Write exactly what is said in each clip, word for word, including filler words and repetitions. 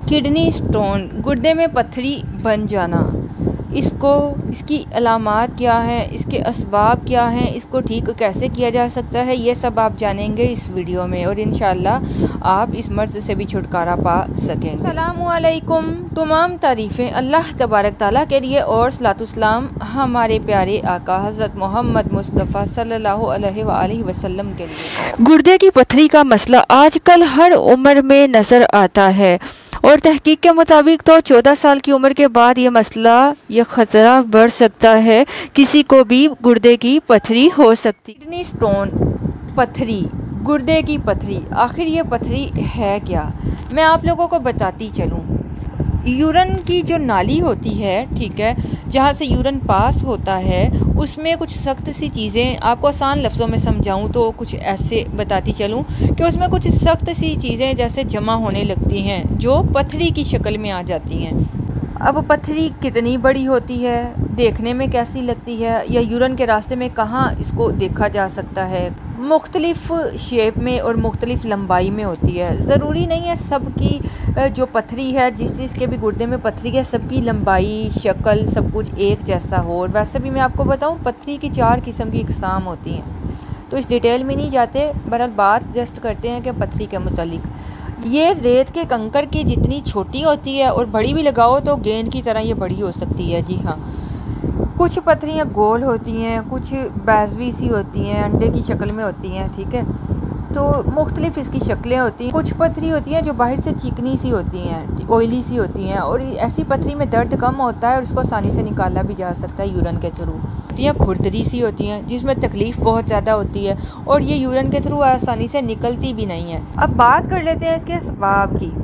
Kidney stone, गुर्दे में पथरी बन जाना, इसको इसकी अलामात क्या हैं, इसके असबाब क्या हैं, इसको ठीक कैसे किया जा सकता है, ये सब आप जानेंगे इस वीडियो में और इंशाल्लाह आप इस मर्ज़ से भी छुटकारा पा सकेंगे। अस्सलामु अलैकुम। तमाम तारीफ़ें अल्लाह तबारक ताला के लिए और सलातुस्सलाम हमारे प्यारे आका हज़रत मोहम्मद मुस्तफ़ा सल्लल्लाहु अलैहि वसल्लम के लिए। गुर्दे की पथरी का मसला आजकल हर उम्र में नज़र आता है और तहकीक के मुताबिक तो चौदह साल की उम्र के बाद ये मसला ये ख़तरा बढ़ सकता है, किसी को भी गुर्दे की पथरी हो सकती। किडनी स्टोन, पथरी, गुर्दे की पथरी, आखिर ये पथरी है क्या, मैं आप लोगों को बताती चलूँ। यूरन की जो नाली होती है, ठीक है, जहाँ से यूरन पास होता है, उसमें कुछ सख्त सी चीज़ें, आपको आसान लफ्ज़ों में समझाऊँ तो कुछ ऐसे बताती चलूँ कि उसमें कुछ सख्त सी चीज़ें जैसे जमा होने लगती हैं जो पथरी की शक्ल में आ जाती हैं। अब पथरी कितनी बड़ी होती है, देखने में कैसी लगती है, या यूरन के रास्ते में कहाँ इसको देखा जा सकता है, मुख्तलिफ़ शेप में और मुख्तलिफ़ लंबाई में होती है। ज़रूरी नहीं है सबकी जो पथरी है, जिस चीज़ के भी गुर्दे में पथरी है, सबकी लंबाई, शक्ल, सब कुछ एक जैसा हो। और वैसे भी मैं आपको बताऊं, पथरी की चार किस्म की इकसाम होती हैं, तो इस डिटेल में नहीं जाते, बहरहाल बात जस्ट करते हैं कि पथरी के मुतालिक। ये रेत के कंकर की जितनी छोटी होती है और बड़ी भी लगाओ तो गेंद की तरह ये बड़ी हो सकती है। जी हाँ, कुछ पथरियाँ गोल होती हैं, कुछ बैजवी सी होती हैं, अंडे की शक्ल में होती हैं, ठीक है, तो मुख्तलिफ़ इसकी शक्लें होती हैं। कुछ पथरी होती हैं जो बाहर से चिकनी सी होती हैं, ऑयली सी होती हैं, और ऐसी पथरी में दर्द कम होता है और इसको आसानी से निकाला भी जा सकता है यूरन के थ्रू। या खुरदरी सी होती हैं जिसमें तकलीफ़ बहुत ज़्यादा होती है और ये यूरन के थ्रू आसानी से निकलती भी नहीं है। अब बात कर लेते हैं इसके असबाब की।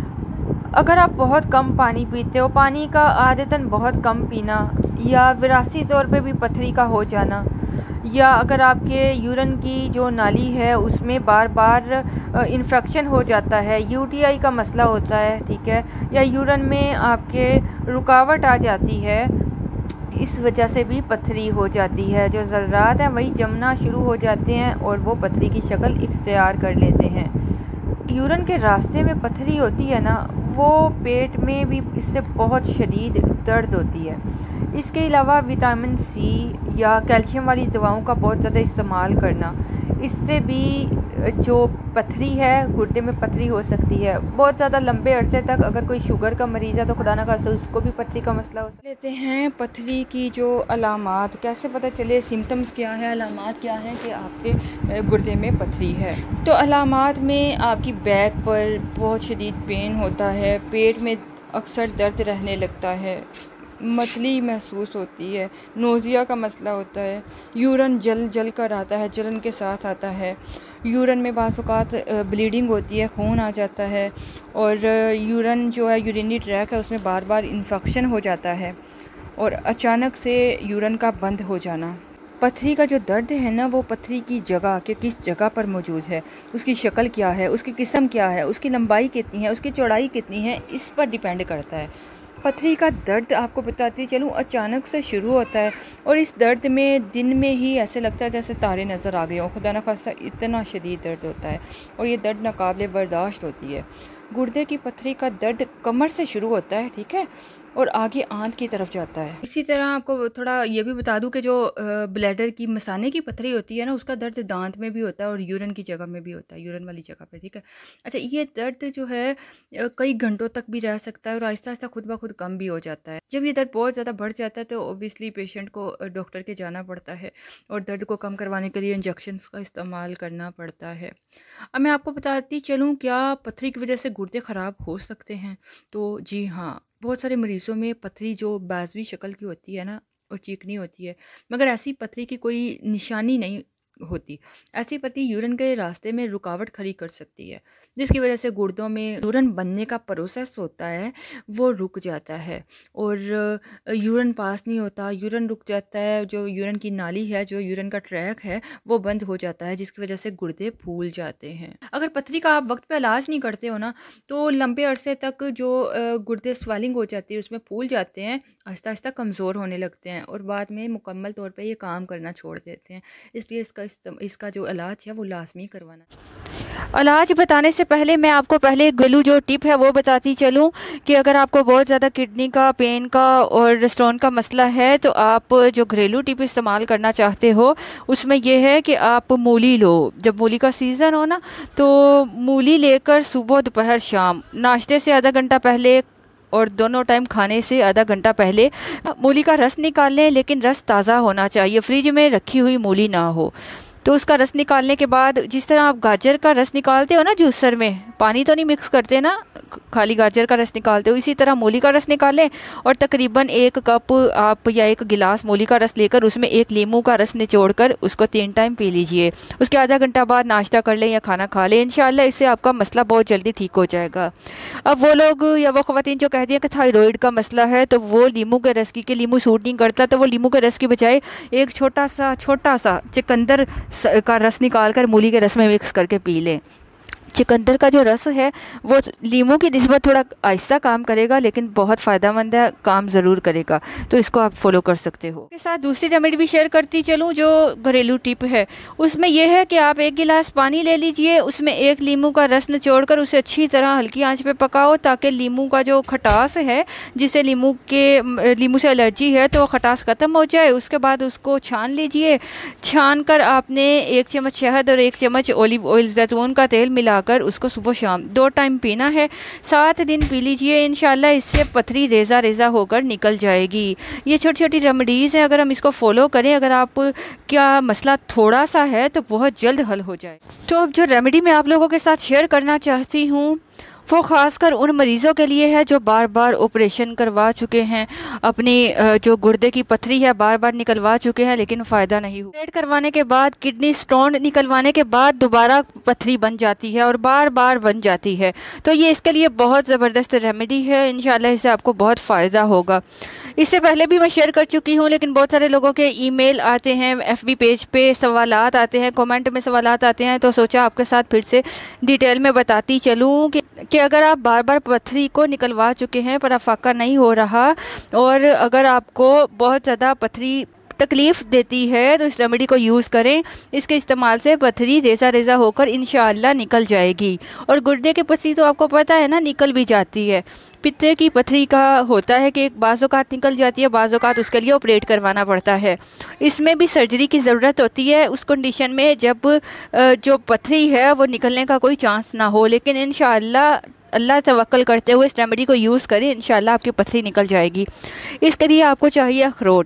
अगर आप बहुत कम पानी पीते हो, पानी का आदतन बहुत कम पीना, या विरासी तौर पे भी पथरी का हो जाना, या अगर आपके यूरन की जो नाली है उसमें बार बार इन्फेक्शन हो जाता है, यूटीआई का मसला होता है, ठीक है, या यूरन में आपके रुकावट आ जाती है, इस वजह से भी पथरी हो जाती है। जो ज़र्रात हैं वही जमना शुरू हो जाते हैं और वो पथरी की शक्ल इख्तियार कर लेते हैं। यूरन के रास्ते में पथरी होती है ना, वो पेट में भी इससे बहुत शदीद दर्द होती है। इसके अलावा विटामिन सी या कैल्शियम वाली दवाओं का बहुत ज़्यादा इस्तेमाल करना, इससे भी जो पथरी है, गुर्दे में पथरी हो सकती है। बहुत ज़्यादा लंबे अरसे तक अगर कोई शुगर का मरीज़ है तो खुदा ना खास्ता उसको भी पथरी का मसला हो सकता है। लेते हैं पथरी की जो अलामात, कैसे पता चले, सिम्टम्स क्या हैं, अलामात क्या हैं कि आपके गुर्दे में पथरी है। तो अलामात में आपकी बैक पर बहुत शदीद पेन होता है, पेट में अक्सर दर्द रहने लगता है, मतली महसूस होती है, नोज़िया का मसला होता है, यूरन जल जल कर आता है, जलन के साथ आता है, यूरन में बाज़ औक़ात ब्लीडिंग होती है, खून आ जाता है, और यूरन जो है, यूरिनरी ट्रैक है, उसमें बार बार इन्फेक्शन हो जाता है, और अचानक से यूरन का बंद हो जाना। पथरी का जो दर्द है ना, वो पथरी की जगह कि किस जगह पर मौजूद है, उसकी शक्ल क्या है, उसकी किस्म क्या है, उसकी लंबाई कितनी है, उसकी चौड़ाई कितनी है, इस पर डिपेंड करता है। पथरी का दर्द आपको बताती चलूँ अचानक से शुरू होता है और इस दर्द में दिन में ही ऐसे लगता है जैसे तारे नज़र आ गए हों, खुदा न खास्ता इतना शदीद दर्द होता है और ये दर्द नाकाबिले बर्दाश्त होती है। गुर्दे की पथरी का दर्द कमर से शुरू होता है, ठीक है, और आगे आंत की तरफ जाता है। इसी तरह आपको थोड़ा ये भी बता दूं कि जो ब्लैडर की मसाने की पथरी होती है ना, उसका दर्द दांत में भी होता है और यूरन की जगह में भी होता है, यूरन वाली जगह पे, ठीक है। अच्छा, ये दर्द जो है कई घंटों तक भी रह सकता है और आहिस्ता आहिस्ता खुद ब खुद कम भी हो जाता है। जब ये दर्द बहुत ज़्यादा बढ़ जाता है तो ओबियसली पेशेंट को डॉक्टर के जाना पड़ता है और दर्द को कम करवाने के लिए इंजेक्शन का इस्तेमाल करना पड़ता है। अब मैं आपको बताती चलूँ, क्या पथरी की वजह से गुर्दे ख़राब हो सकते हैं? तो जी हाँ, बहुत सारे मरीज़ों में पथरी जो बाज़वी शक्ल की होती है ना और चिकनी होती है, मगर ऐसी पथरी की कोई निशानी नहीं होती। ऐसी पथरी यूरिन के रास्ते में रुकावट खड़ी कर सकती है, जिसकी वजह से गुर्दों में यूरिन बनने का प्रोसेस होता है वो रुक जाता है और यूरिन पास नहीं होता, यूरिन रुक जाता है, जो यूरिन की नाली है, जो यूरिन का ट्रैक है वो बंद हो जाता है, जिसकी वजह से गुर्दे फूल जाते हैं। अगर पथरी का आप वक्त पे इलाज नहीं करते हो ना, तो लंबे अरसे तक जो गुर्दे स्वेलिंग हो जाती है, उसमें फूल जाते हैं, आहिस्ता आहिस्ता कमज़ोर होने लगते हैं और बाद में मुकम्मल तौर पे ये काम करना छोड़ देते हैं। इसलिए इसका इसका जो इलाज है वो लाजमी करवाना। इलाज बताने से पहले मैं आपको पहले घरेलू जो टिप है वो बताती चलूँ कि अगर आपको बहुत ज़्यादा किडनी का, पेन का और स्टोन का मसला है तो आप जो घरेलू टिप इस्तेमाल करना चाहते हो उसमें यह है कि आप मूली लो। जब मूली का सीज़न हो ना तो मूली लेकर सुबह दोपहर शाम नाश्ते से आधा घंटा पहले और दोनों टाइम खाने से आधा घंटा पहले मूली का रस निकाल लें, लेकिन रस ताज़ा होना चाहिए, फ्रिज में रखी हुई मूली ना हो। तो उसका रस निकालने के बाद जिस तरह आप गाजर का रस निकालते हो ना जूसर में, पानी तो नहीं मिक्स करते ना, खाली गाजर का रस निकालते हो, इसी तरह मूली का रस निकालें और तकरीबन एक कप आप या एक गिलास मूली का रस लेकर उसमें एक लीमू का रस निचोड़कर उसको तीन टाइम पी लीजिए। उसके आधा घंटा बाद नाश्ता कर लें या खाना खा लें, इंशाल्लाह इससे आपका मसला बहुत जल्दी ठीक हो जाएगा। अब वो लोग या वो ख़वातीन जो कहती हैं कि थायराइड का मसला है तो वो लीमू के रस की कि लीमू सूट नहीं करता, तो वो लीमू के रस की बजाय एक छोटा सा छोटा सा चुकंदर का रस निकाल कर मूली के रस में मिक्स करके पी लें। चुकंदर का जो रस है वो लीमू की निस्बत थोड़ा आहिस्ता काम करेगा, लेकिन बहुत फ़ायदेमंद है, काम ज़रूर करेगा, तो इसको आप फॉलो कर सकते हो। इसके साथ दूसरी रेमेडी भी शेयर करती चलूँ जो घरेलू टिप है, उसमें यह है कि आप एक गिलास पानी ले लीजिए, उसमें एक लीमू का रस निचोड़ कर उसे अच्छी तरह हल्की आंच पे पकाओ ताकि लीमू का जो खटास है, जिसे लीमू के लीमू से एलर्जी है, तो खटास ख़त्म हो जाए। उसके बाद उसको छान लीजिए, छान कर आपने एक चम्मच शहद और एक चम्मच ऑलिव ऑयल जैतून का तेल मिला कर उसको सुबह शाम दो टाइम पीना है, सात दिन पी लीजिए, इंशाल्लाह इससे पथरी रेज़ा रेज़ा होकर निकल जाएगी। ये छोटी छोटी रेमेडीज़ हैं, अगर हम इसको फॉलो करें, अगर आप क्या मसला थोड़ा सा है तो बहुत जल्द हल हो जाए। तो अब जो रेमेडी मैं आप लोगों के साथ शेयर करना चाहती हूँ वो ख़ासकर उन मरीज़ों के लिए है जो बार बार ऑपरेशन करवा चुके हैं, अपनी जो गुर्दे की पथरी है बार बार निकलवा चुके हैं लेकिन फ़ायदा नहीं हुआ। ऑपरेट करवाने के बाद, किडनी स्टोन निकलवाने के बाद दोबारा पथरी बन जाती है और बार बार बन जाती है, तो ये इसके लिए बहुत ज़बरदस्त रेमेडी है, इंशाल्लाह इससे आपको बहुत फ़ायदा होगा। इससे पहले भी मैं शेयर कर चुकी हूँ, लेकिन बहुत सारे लोगों के ईमेल आते हैं, एफबी पेज पे सवालात आते हैं, कमेंट में सवालात आते हैं, तो सोचा आपके साथ फिर से डिटेल में बताती चलूँ कि, कि अगर आप बार बार पथरी को निकलवा चुके हैं पर अफाका नहीं हो रहा और अगर आपको बहुत ज़्यादा पथरी तकलीफ़ देती है तो इस रेमेडी को यूज़ करें। इसके इस्तेमाल से पथरी रेज़ा रेज़ा होकर इंशाअल्लाह निकल जाएगी। और गुर्दे की पथरी तो आपको पता है ना, निकल भी जाती है। पित्ते की पथरी का होता है कि एक बाज़ौक़ात निकल जाती है, बाज़ौक़ात उसके लिए ऑपरेट करवाना पड़ता है। इसमें भी सर्जरी की ज़रूरत होती है उस कंडीशन में जब जो पथरी है वो निकलने का कोई चांस ना हो, लेकिन इंशाअल्लाह अल्लाह तवक्कल करते हुए इस रेमेडी को यूज़ करें, इंशाअल्लाह आपकी पथरी निकल जाएगी। इसके लिए आपको चाहिए अखरोट,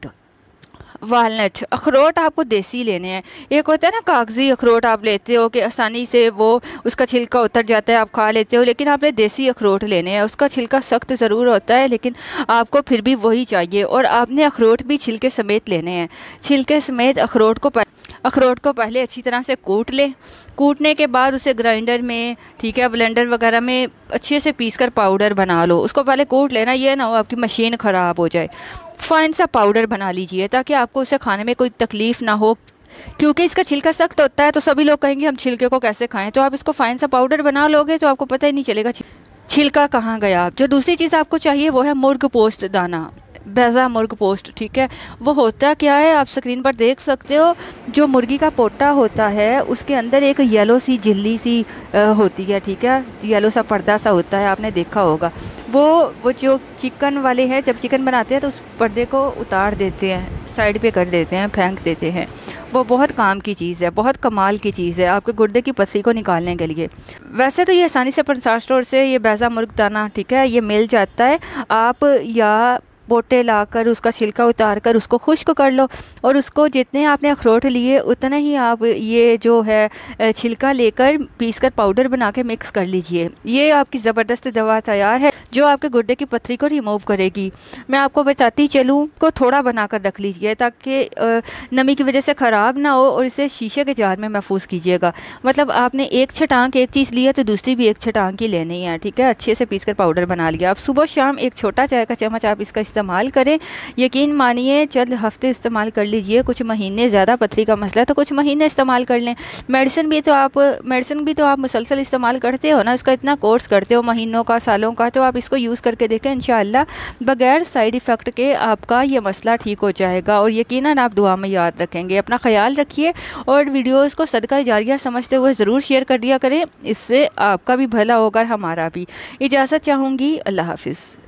वालनट। अखरोट आपको देसी लेने हैं। एक होता है ना कागज़ी अखरोट, आप लेते हो कि आसानी से वो उसका छिलका उतर जाता है, आप खा लेते हो, लेकिन आपने देसी अखरोट लेने हैं। उसका छिलका सख्त ज़रूर होता है लेकिन आपको फिर भी वही चाहिए, और आपने अखरोट भी छिलके समेत लेने हैं। छिलके समेत अखरोट को अखरोट को पहले अच्छी तरह से कूट लें। कूटने के बाद उसे ग्राइंडर में, ठीक है, ब्लेंडर वगैरह में अच्छे से पीस कर पाउडर बना लो। उसको पहले कूट लेना, ये ना हो आपकी मशीन ख़राब हो जाए। फाइन सा पाउडर बना लीजिए ताकि आपको उसे खाने में कोई तकलीफ़ ना हो, क्योंकि इसका छिलका सख्त होता है तो सभी लोग कहेंगे हम छिलके को कैसे खाएं। तो आप इसको फाइन सा पाउडर बना लोगे तो आपको पता ही नहीं चलेगा छिलका कहाँ गया। जो दूसरी चीज़ आपको चाहिए वो है मुर्ग पोस्ट दाना, बैज़ा मुर्ग पोस्ट, ठीक है। वो होता क्या है आप स्क्रीन पर देख सकते हो। जो मुर्गी का पोटा होता है उसके अंदर एक येलो सी झिल्ली सी होती है, ठीक है, येलो सा पर्दा सा होता है, आपने देखा होगा। वो वो जो चिकन वाले हैं जब चिकन बनाते हैं तो उस पर्दे को उतार देते हैं, साइड पे कर देते हैं, फेंक देते हैं। वो बहुत काम की चीज़ है, बहुत कमाल की चीज़ है आपके गुर्दे की पथरी को निकालने के लिए। वैसे तो ये आसानी से पंसार स्टोर से ये बैज़ा मुर्ग दाना, ठीक है, ये मिल जाता है। आप या पोटे लाकर उसका छिलका उतार कर उसको खुश्क कर लो, और उसको जितने आपने अखरोट लिए उतने ही आप ये जो है छिलका लेकर पीस कर पाउडर बना के मिक्स कर लीजिए। ये आपकी ज़बरदस्त दवा तैयार है जो आपके गुर्दे की पथरी को रिमूव करेगी। मैं आपको बताती चलूँ, को थोड़ा बना कर रख लीजिए ताकि नमी की वजह से ख़राब ना हो, और इसे शीशे के जार में महफूज कीजिएगा। मतलब आपने एक छटांक एक चीज़ लिया तो दूसरी भी एक छटांक ही लेनी है, ठीक है। अच्छे से पीस कर पाउडर बना लिया। आप सुबह शाम एक छोटा चाय का चम्मच आप इसका इस्तेमाल करें। यकीन मानिए चंद हफ्ते इस्तेमाल कर लीजिए, कुछ महीने, ज़्यादा पथरी का मसला है तो कुछ महीने इस्तेमाल कर लें। मेडिसिन भी तो आप मेडिसिन भी तो आप मुसलसल इस्तेमाल करते हो ना, उसका इतना कोर्स करते हो महीनों का, सालों का, तो आप इसको यूज़ करके देखें। इंशाअल्लाह बगैर साइड इफ़ेक्ट के आपका ये मसला ठीक हो जाएगा और यकीनन आप दुआ में याद रखेंगे। अपना ख्याल रखिए और वीडियोस को सदका जारिया समझते हुए ज़रूर शेयर कर दिया करें, इससे आपका भी भला होगा, हमारा भी। इजाज़त चाहूँगी, अल्लाह हाफिज़।